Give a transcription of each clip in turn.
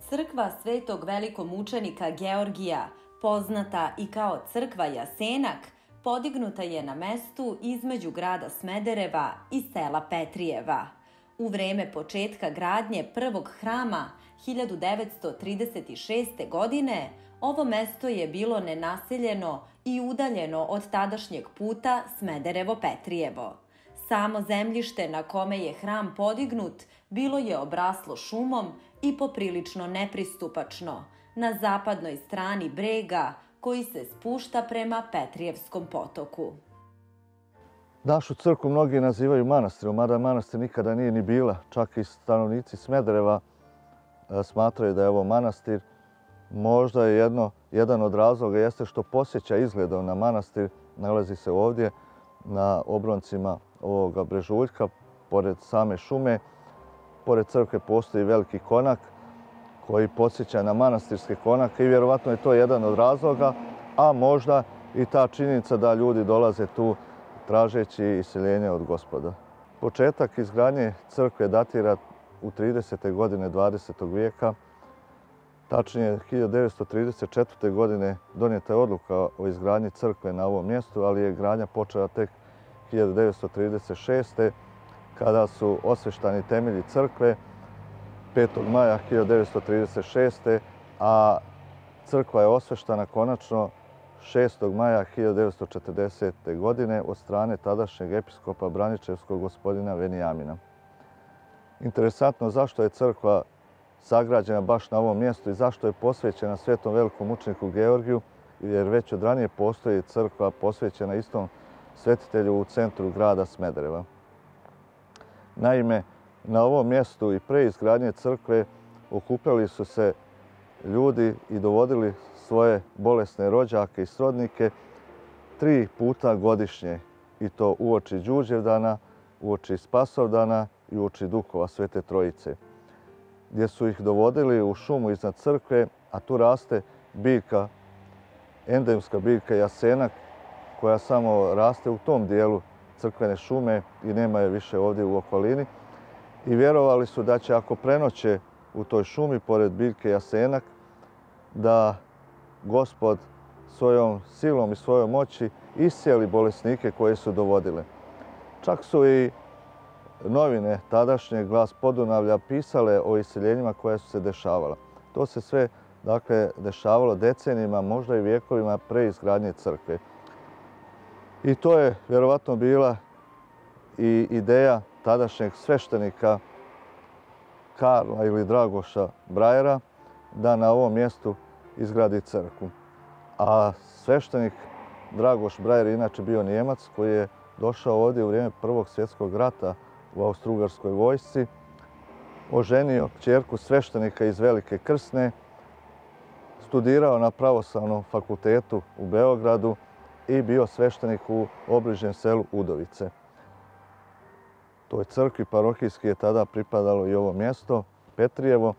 Crkva Svetog velikomučenika Georgija, poznata i kao crkva Jasenak, podignuta je na mestu između grada Smedereva i sela Petrijeva. U vreme početka gradnje prvog hrama 1936. godine ovo mesto je bilo nenaseljeno i udaljeno od tadašnjeg puta Smederevo-Petrijevo. Samo zemljište na kome je hram podignut bilo je obraslo šumom i poprilično nepristupačno, na zapadnoj strani brega koji se spušta prema Petrijevskom potoku. Našu crkvu mnogi nazivaju manastirom, mada manastir nikada nije ni bila. Čak i stanovnici Smedereva smatraju da je ovo manastir. Možda je jedan od razloga jeste što posjeća izgledom na manastir. Nalazi se ovdje na obroncima ovoga brežuljka, pored same šume. Pored crkve postoji veliki konak koji podsjeća na manastirske konake i vjerovatno je to jedan od razloga, a možda i ta činjenica da ljudi dolaze tu tražeći iseljenje od Gospoda. Početak izgradnje crkve datira u 30. godine 20. vijeka. Tačnije, 1934. godine donijeta je odluka o izgradnji crkve na ovom mjestu, ali je gradnja počela tek 1936. kada su osveštani temelji crkve 5. maja 1936. a crkva je osveštana konačno 6. maja 1940. godine od strane tadašnjeg episkopa Braničevskog gospodina Venijamina. Interesantno zašto je crkva sagrađena baš na ovom mjestu i zašto je posvećena Svetom velikom mučeniku Georgiju, jer već od ranije postoji crkva posvećena istom svetitelju u centru grada Smedereva. Naime, na ovom mjestu i pre izgradnje crkve okupljali su se ljudi i dovodili svoje bolesne rođake i srodnike 3 puta godišnje, i to uoči Đurđevdana, uoči Spasovdana i uoči Dukova Svete Trojice, gdje su ih dovodili u šumu iznad crkve, a tu raste biljka, endemska biljka Jasenak, koja samo raste u tom dijelu crkvene šume i nema je više ovdje u okolini. I vjerovali su da će, ako prenoće u toj šumi pored biljke Jasenak, da Gospod svojom silom i svojom moći iscijeli bolesnike koje su dovodile. Čak su i novine tadašnje, Glas Podunavlja, pisale o iseljenjima koja su se dešavala. To se sve, dakle, dešavalo decenijima, možda i vjekovima pre izgradnje crkve. I to je vjerovatno bila i ideja tadašnjeg sveštenika Karla ili Dragoša Brajera da na ovom mjestu izgradi crkvu. A sveštenik Dragoš Brajer inače bio Nijemac koji je došao ovdje u vrijeme Prvog svjetskog rata u Austro-Ugarskoj vojsci, oženio kćerku sveštenika iz Velike Krsne, studirao na Pravoslavnom fakultetu u Beogradu i bio sveštenik u obližnjem selu Udovice. Toj crkvi parohijski je tada pripadalo i ovo mjesto, Petrijevo,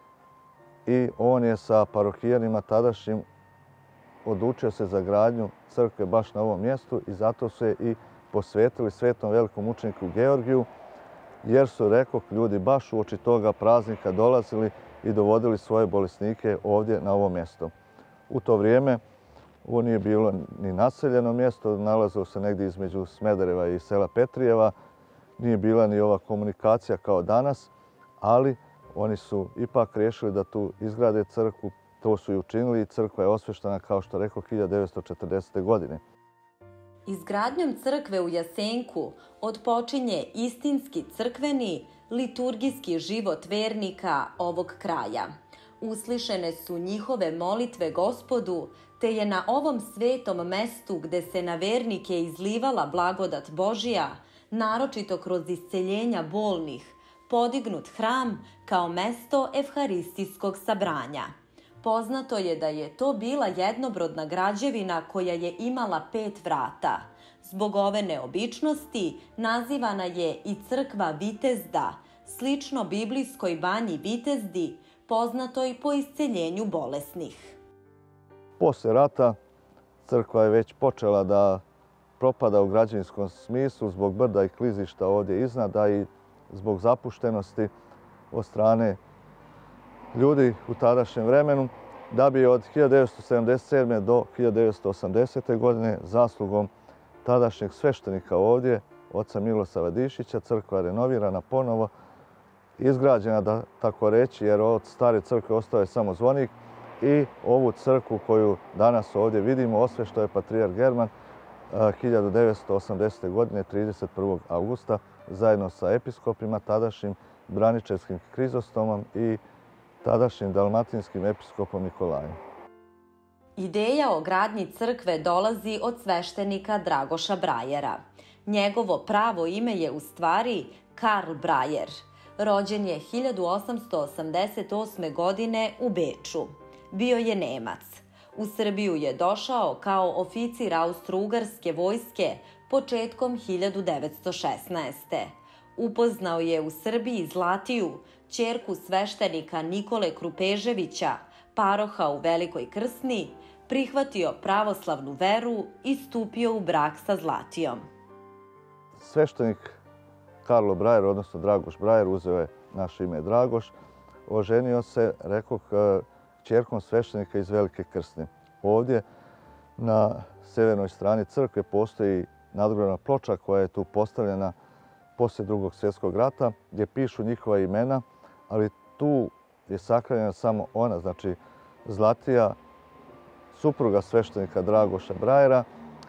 i on je sa parohijanima tadašnjim odlučio se za gradnju crkve baš na ovom mjestu i zato su je i posvetili Svetom velikom mučeniku Georgiju, jer su, rekoh, ljudi baš uoči toga praznika dolazili i dovodili svoje bolesnike ovdje na ovo mjesto. U to vrijeme ovo nije bilo ni naseljeno mjesto, nalazilo se negdje između Smedereva i sela Petrijeva, nije bila ni ova komunikacija kao danas, ali oni su ipak riješili da tu izgrade crkvu. To su i učinili i crkva je osveštena, kao što rekao, 1940. godine. Izgradnjom crkve u Jasenku otpočinje istinski crkveni, liturgijski život vernika ovog kraja. Uslišene su njihove molitve Gospodu, te je na ovom svetom mestu gde se na vernike izlivala blagodat Božija, naročito kroz isceljenja bolnih, podignut hram kao mesto evharistijskog sabranja. Poznato je da je to bila jednobrodna građevina koja je imala 5 vrata. Zbog ove neobičnosti nazivana je i crkva Vitezda, slično biblijskoj banji Vitezdi, poznatoj po isceljenju bolesnih. Posle rata crkva je već počela da propada u građevinskom smislu zbog brda i klizišta ovdje iznad, a i zbog zapuštenosti od strane ljudi u tadašnjem vremenu, da bi od 1977. do 1980. godine zaslugom tadašnjeg sveštenika ovdje, oca Milosava Dišića, crkva renovirana ponovo, izgrađena, da tako reći, jer od stare crkve ostao je samo zvonik, i ovu crkvu koju danas ovdje vidimo osveštao je patrijarh German 1980. godine, 31. augusta, zajedno sa episkopima, tadašnjim Braničevskim Krizostomom i tadašnjim dalmatinskim episkopom Nikolajem. Ideja o gradnji crkve dolazi od sveštenika Dragoša Brajera. Njegovo pravo ime je u stvari Karl Brajer. Rođen je 1888. godine u Beču. Bio je Nemac. U Srbiju je došao kao oficir Austro-Ugarske vojske početkom 1916. Upoznao je u Srbiji Zlatiju, ćerku sveštenika Nikole Krupeževića, paroha u Velikoj Krsni, prihvatio pravoslavnu veru i stupio u brak sa Zlatijom. Sveštenik Karlo Brajer, odnosno Dragoš Brajer, uzeo je naše ime Dragoš, oženio se, rekoh, ćerkom sveštenika iz Velike Krsne. Ovdje na severnoj strani crkve postoji nadgrobna ploča koja je tu postavljena poslije Drugog svjetskog rata, gdje pišu njihova imena, ali tu je sahranjena samo ona, znači Zlatija, supruga sveštenika Dragoša Brajera.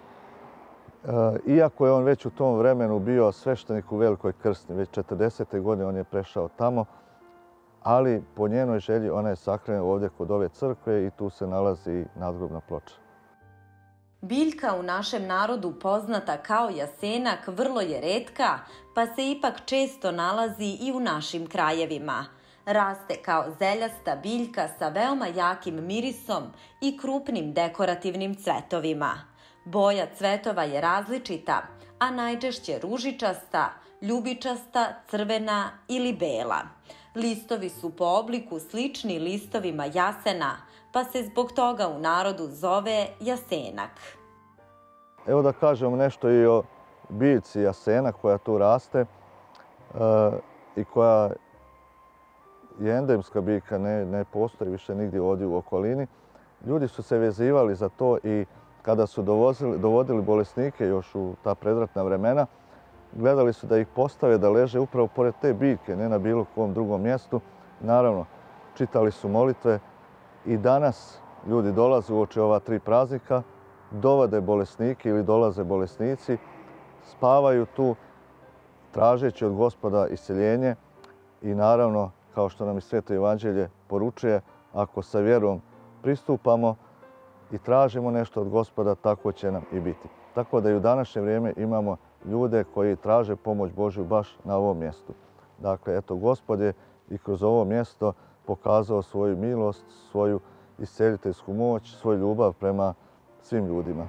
Iako je on već u tom vremenu bio sveštenik u Velikoj Krsni, već 40. godine on je prešao tamo, ali po njenoj želji ona je sahranjena ovdje kod ove crkve i tu se nalazi nadgrobna ploča. Biljka u našem narodu poznata kao jasenak vrlo je retka, pa se ipak često nalazi i u našim krajevima. Raste kao zeljasta biljka sa veoma jakim mirisom i krupnim dekorativnim cvetovima. Boja cvetova je različita, a najčešće ružičasta, ljubičasta, crvena ili bela. Listovi su po obliku slični listovima jasena, pa se zbog toga u narodu zove jasenak. Evo da kažem nešto i o biljci jasena koja tu raste i koja je endemska biljka, ne postoji više nigdje ovdje u okolini. Ljudi su se vezivali za to i kada su dovodili bolesnike još u ta predratna vremena, gledali su da ih postave da leže upravo pored te biljke, ne na bilo kom drugom mjestu. Naravno, čitali su molitve i danas ljudi dolaze uoči ova 3 praznika, dovode bolesnike ili dolaze bolesnici, spavaju tu tražeći od Gospoda isceljenje i naravno, kao što nam i Sveto Evanđelje poručuje, ako sa vjerom pristupamo i tražimo nešto od Gospoda, tako će nam i biti. Tako da i u današnje vrijeme imamo ljude koji traže pomoć Božju baš na ovom mjestu. Dakle, eto, Gospod je i kroz ovo mjesto pokazao svoju milost, svoju isceliteljsku moć, svoju ljubav prema svim ljudima.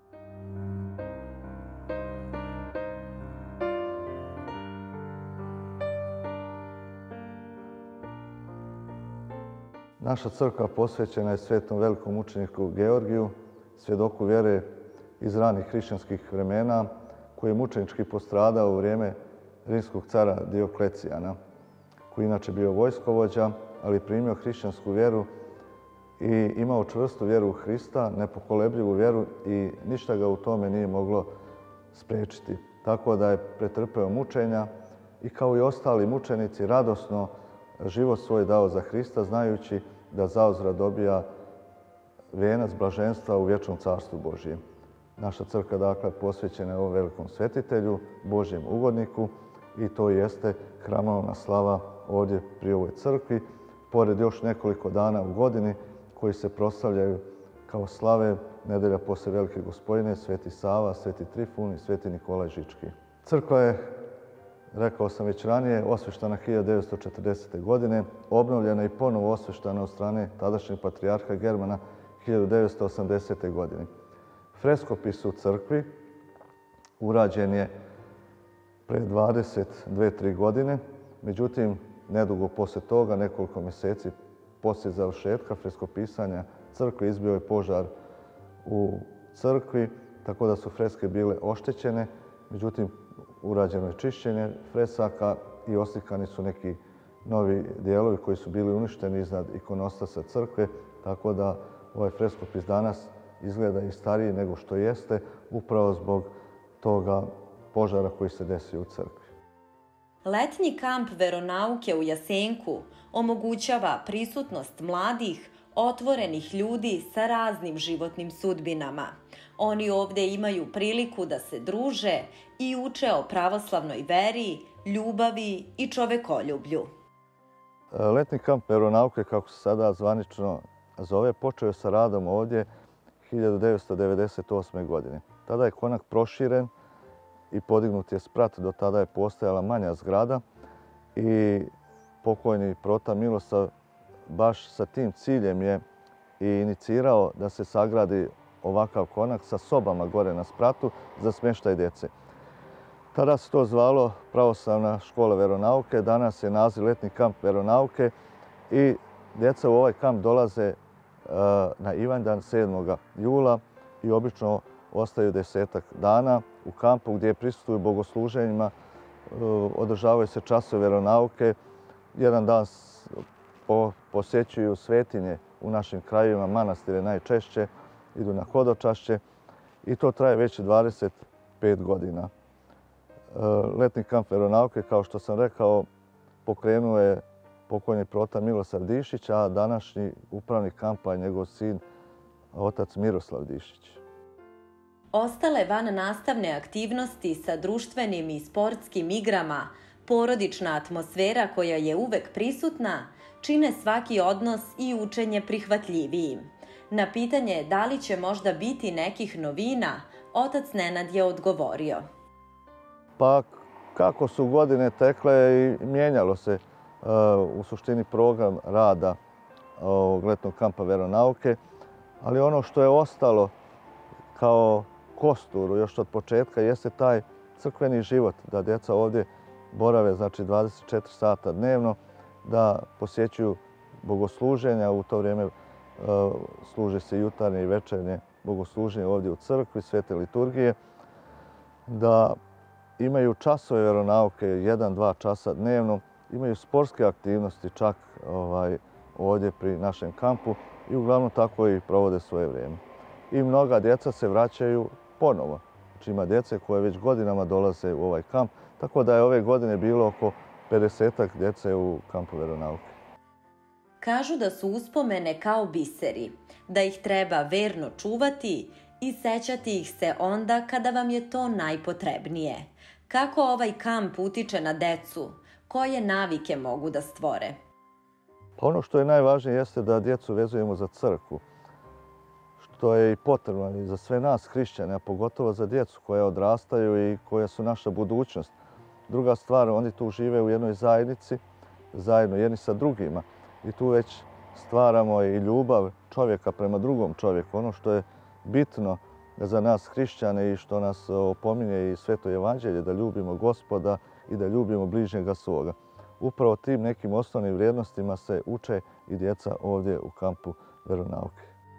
Naša crkva posvećena je svetom velikom mučeniku Georgiju, svjedoku vjere iz ranih hrišćanskih vremena, koji je mučenički postradao u vrijeme rimskog cara Dioklecijana, koji inače bio vojskovođa, ali primio hrišćansku vjeru i imao čvrstu vjeru u Hrista, nepokolebljivu vjeru i ništa ga u tome nije moglo spriječiti. Tako da je pretrpeo mučenja i kao i ostali mučenici radosno život svoj dao za Hrista, znajući da zauzvrat dobija venac blaženstva u vječnom carstvu Božjem. Naša crkva dakle posvećena je ovom velikom svetitelju, Božjem ugodniku, i to jeste hramovna slava ovdje pri ovoj crkvi, pored još nekoliko dana u godini koji se proslavljaju kao slave nedelja poslije Velike Gospodine, Sveti Sava, Sveti Trifun i Sveti Nikolaj Žički. Crkva je, rekao sam već ranije, osveštana 1940. godine, obnovljena i ponovo osveštana od strane tadašnjeg patrijarha Germana 1980. godine. Freskopis u crkvi urađen je pre 22-3 godine, međutim, nedugo poslije toga, nekoliko mjeseci poslije završetka freskopisanja crkve, izbio je požar u crkvi, tako da su freske bile oštećene, međutim, urađeno je čišćenje fresaka i oslikani su neki novi dijelovi koji su bili uništeni iznad ikonostasa crkve, tako da ovaj freskopis danas izgleda i stariji nego što jeste, upravo zbog toga požara koji se desio u crkvi. Letnji kamp veronauke u Jasenku omogućava prisutnost mladih, otvorenih ljudi sa raznim životnim sudbinama. Oni ovde imaju priliku da se druže i uče o pravoslavnoj veri, ljubavi i čovekoljublju. Letni kamp veronauke, kako se sada zvanično zove, počeo je sa radom ovdje 1998. godine. Tada je konak proširen i podignut je sprat. Do tada je postojala manja zgrada i pokojni prota Milosav baš sa tim ciljem je i inicirao da se sagradi ovakav konak sa sobama gore na spratu za smještaj djece. Tada se to zvalo Pravoslavna škola veronauke, danas je naziv Letni kamp veronauke i djeca u ovaj kamp dolaze na Ivanjdan 7. jula i obično ostaju 10 dana u kampu gdje prisustvuju bogosluženjima, održavaju se časovi veronauke, jedan dan posjećuju svetinje u našim krajevima, manastire najčešće, idu na hodočašće i to traje već 25 godina. Letni kamp veronauke, kao što sam rekao, pokrenuo je pokojni prota Milosav Dišić, a današnji upravnik kampa je njegov sin, otac Miroslav Dišić. Ostale vannastavne aktivnosti sa društvenim i sportskim igrama, porodična atmosfera koja je uvek prisutna, čine svaki odnos i učenje prihvatljivijim. Na pitanje da li će možda biti nekih novina, otac Nenad je odgovorio. Pa kako su godine tekle i mijenjalo se u suštini program rada letnog kampa veronauke, ali ono što je ostalo kao kostur još od početka jeste taj crkveni život, da djeca ovdje borave znači 24 sata dnevno, da posjećuju bogosluženja, u to vrijeme služe se jutarnje i večernje bogosluženje ovdje u crkvi, svete liturgije, da imaju časove veronauke, 1-2 časa dnevno, imaju sportske aktivnosti čak ovdje pri našem kampu i uglavnom tako i provode svoje vrijeme. I mnoga djeca se vraćaju ponovo. Znači ima djece koje već godinama dolaze u ovaj kamp, tako da je ove godine bilo oko 50 djece u kampu veronauke. Kažu da su uspomene kao biseri, da ih treba verno čuvati i sećati ih se onda kada vam je to najpotrebnije. Kako ovaj kamp utiče na decu? Koje navike mogu da stvore? Pa ono što je najvažnije jeste da djecu vezujemo za crkvu, što je i potrebno i za sve nas hrišćane, a pogotovo za djecu koja odrastaju i koja su naša budućnost. Druga stvar, oni tu žive u jednoj zajednici, zajedno jedni sa drugima i tu već stvaramo i ljubav čovjeka prema drugom čovjeku. Ono što je bitno za nas hrišćane i što nas opominje i Sveto evanđelje, da ljubimo Gospoda i da ljubimo bližnjega svoga. Upravo tim nekim osnovnim vrijednostima se uče i djeca ovdje u kampu veronauke.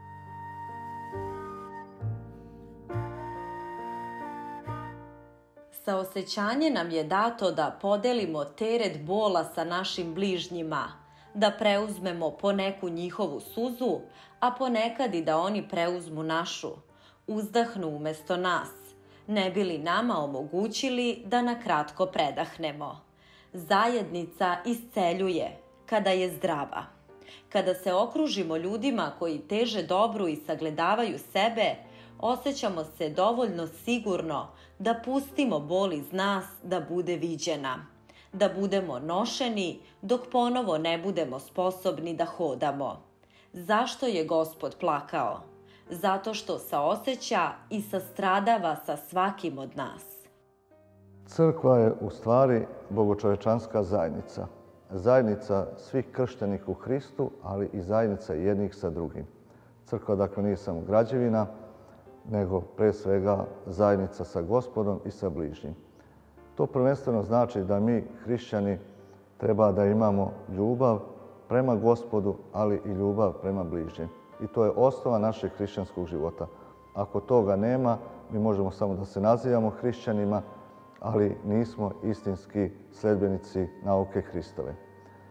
Saosećanje nam je dato da podelimo teret bola sa našim bližnjima, da preuzmemo poneku njihovu suzu, a ponekad i da oni preuzmu našu, uzdahnu umjesto nas, ne bi li nama omogućili da na kratko predahnemo. Zajednica isceljuje kada je zdrava. Kada se okružimo ljudima koji teže dobru i sagledavaju sebe, osjećamo se dovoljno sigurno da pustimo bol iz nas da bude viđena, da budemo nošeni dok ponovo ne budemo sposobni da hodamo. Zašto je Gospod plakao? Zato što saoseća i sastradava sa svakim od nas. Crkva je u stvari bogočovečanska zajednica. Zajednica svih krštenih u Hristu, ali i zajednica jednih sa drugim. Crkva dakle nije samo građevina, nego pre svega zajednica sa Gospodom i sa bližnjim. To prvenstveno znači da mi, hrišćani, treba da imamo ljubav prema Gospodu, ali i ljubav prema bližnjem. I to je osnova našeg hrišćanskog života. Ako toga nema, mi možemo samo da se nazivamo hrišćanima, ali nismo istinski sledbenici nauke Hristove.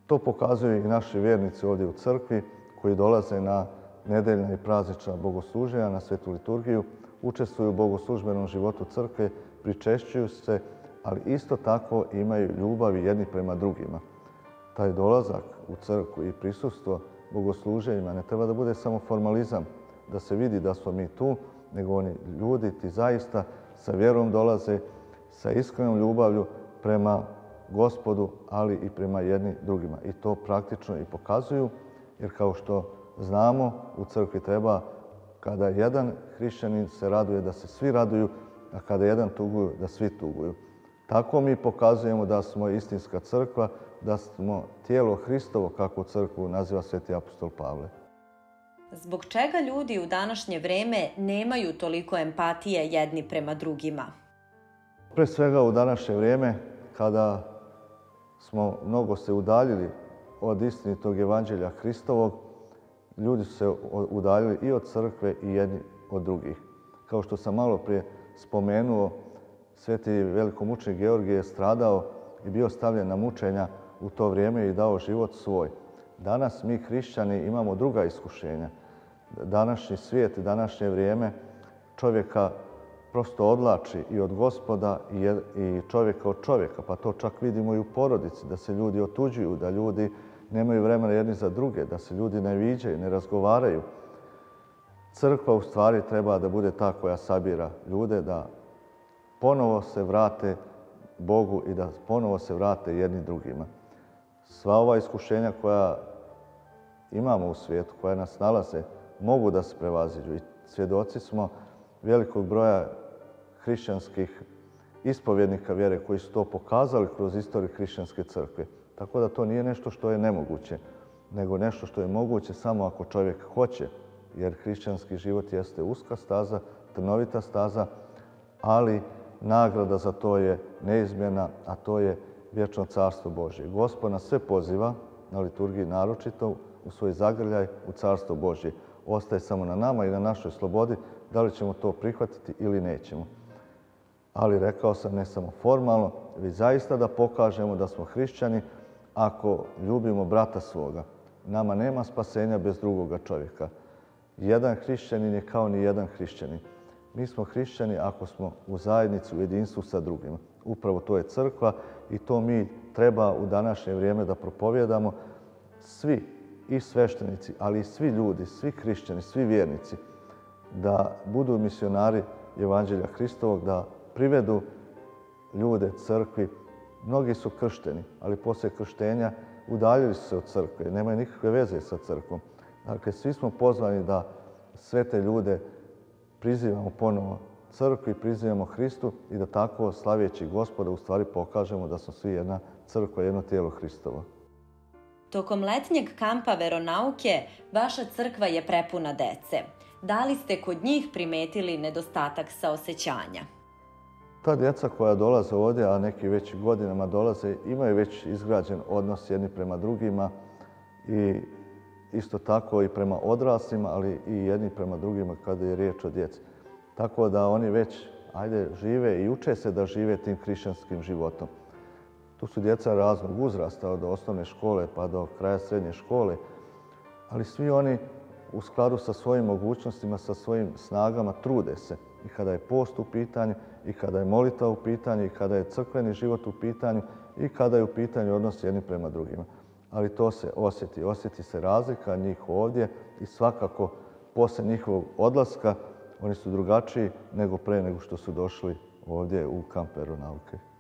To pokazuju i naši vjernici ovdje u crkvi koji dolaze na nedeljna i praznična bogosluženja, na svetu liturgiju, učestvuju u bogoslužbenom životu crkve, pričešćuju se, ali isto tako imaju ljubav jedni prema drugima. Taj dolazak u crkvu i prisustvo bogosluženjima ne treba da bude samo formalizam, da se vidi da smo mi tu, nego oni ljudi ti zaista sa vjerom dolaze, sa iskrenom ljubavlju prema Gospodu, ali i prema jedni drugima. I to praktično i pokazuju, jer kao što znamo, u crkvi treba, kada jedan hrišćanin se raduje, da se svi raduju, a kada jedan tuguju, da svi tuguju. Tako mi pokazujemo da smo istinska crkva, da smo tijelo Hristovo, kako crkvu naziva sveti apostol Pavle. Zbog čega ljudi u današnje vreme nemaju toliko empatije jedni prema drugima? Pre svega u današnje vrijeme, kada smo mnogo se udaljili od istinitog evanđelja Hristovog, ljudi su se udaljili i od crkve i jedni od drugih. Kao što sam malo prije spomenuo, sveti velikomučenik Georgije je stradao i bio stavljen na mučenja u to vrijeme i dao život svoj. Danas mi hrišćani imamo druga iskušenja. Današnji svijet, današnje vrijeme čovjeka prosto odlači i od Gospoda i čovjeka od čovjeka. Pa to čak vidimo i u porodici, da se ljudi otuđuju, da ljudi nemaju vremena jedni za druge, da se ljudi ne viđaju, ne razgovaraju. Crkva u stvari treba da bude ta koja sabira ljude, da ponovo se vrate Bogu i da ponovo se vrate jedni drugima. Sva ova iskušenja koja imamo u svijetu, koja nas nalaze, mogu da se prevaziđu. I svjedoci smo velikog broja hrišćanskih ispovjednika vjere koji su to pokazali kroz istoriju hrišćanske crkve. Tako da to nije nešto što je nemoguće, nego nešto što je moguće samo ako čovjek hoće. Jer hrišćanski život jeste uska staza, trnovita staza, ali nagrada za to je neizmjerna, a to je vječno carstvo Božje. Gospod nas sve poziva, na liturgiji naročito, u svoj zagrljaj, u carstvo Božje. Ostaje samo na nama i na našoj slobodi da li ćemo to prihvatiti ili nećemo. Ali rekao sam, ne samo formalno, već zaista da pokažemo da smo hrišćani ako ljubimo brata svoga. Nama nema spasenja bez drugoga čovjeka. Jedan hrišćanin je kao ni jedan hrišćanin. Mi smo hrišćani ako smo u zajednici, u jedinstvu sa drugima. Upravo to je crkva i to mi treba u današnje vrijeme da propovjedamo svi, i sveštenici, ali i svi ljudi, svi hrišćani, svi vjernici, da budu misionari evanđelja Hristovog, da privedu ljude crkvi. Mnogi su kršteni, ali poslije krštenja udaljili su se od crkve, nemaju nikakve veze sa crkvom. Dakle, svi smo pozvani da sve te ljude prizivamo ponovo crkvi, prizivamo Hristu i da tako, slaveći Gospoda, u stvari pokažemo da smo svi jedna crkva, jedno tijelo Hristovo. Tokom letnjeg kampa veronauke vaša crkva je prepuna dece. Da li ste kod njih primetili nedostatak saosećanja? Ta djeca koja dolaze ovdje, a neki već godinama dolaze, imaju već izgrađen odnos jedni prema drugima i isto tako i prema odraslima, ali i jedni prema drugima kada je riječ o djeci. Tako da oni već žive i uče se da žive tim hrišćanskim životom. Tu su djeca raznog uzrasta, od osnovne škole pa do kraja srednje škole, ali svi oni u skladu sa svojim mogućnostima, sa svojim snagama trude se. I kada je post u pitanju, i kada je molitva u pitanju, i kada je crkveni život u pitanju, i kada je u pitanju odnos jedni prema drugima. Ali to se osjeti. Osjeti se razlika njih ovdje i svakako poslije njihovog odlaska oni su drugačiji nego pre nego što su došli ovdje u kamp veronauke.